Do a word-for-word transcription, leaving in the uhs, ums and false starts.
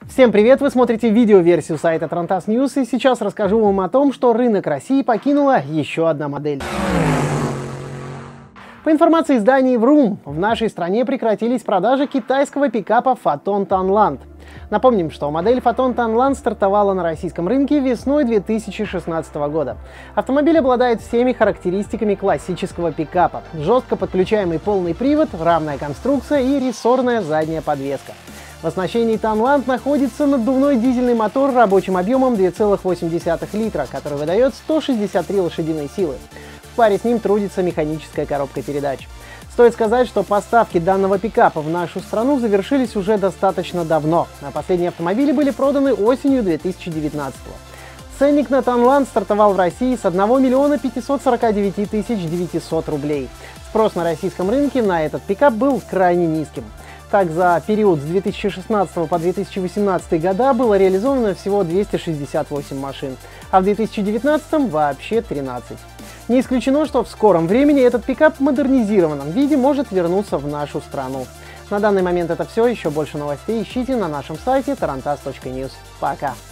Всем привет! Вы смотрите видеоверсию сайта Tarantas News, и сейчас расскажу вам о том, что рынок России покинула еще одна модель. По информации изданий Vroom, в нашей стране прекратились продажи китайского пикапа Foton Tanland. Напомним, что модель Foton Tanland стартовала на российском рынке весной две тысячи шестнадцатого года. Автомобиль обладает всеми характеристиками классического пикапа: жестко подключаемый полный привод, равная конструкция и рессорная задняя подвеска. В оснащении Tanland находится наддувной дизельный мотор рабочим объемом две целых восемь десятых литра, который выдает сто шестьдесят три лошадиные силы. В паре с ним трудится механическая коробка передач. Стоит сказать, что поставки данного пикапа в нашу страну завершились уже достаточно давно, а последние автомобили были проданы осенью две тысячи девятнадцатого. Ценник на Tanland стартовал в России с одного миллиона пятисот сорока девяти тысяч девятисот рублей. Спрос на российском рынке на этот пикап был крайне низким. Так, за период с две тысячи шестнадцатого по две тысячи восемнадцатый года было реализовано всего двести шестьдесят восемь машин, а в две тысячи девятнадцатом вообще тринадцать. Не исключено, что в скором времени этот пикап в модернизированном виде может вернуться в нашу страну. На данный момент это все. Еще больше новостей ищите на нашем сайте tarantas точка news. Пока!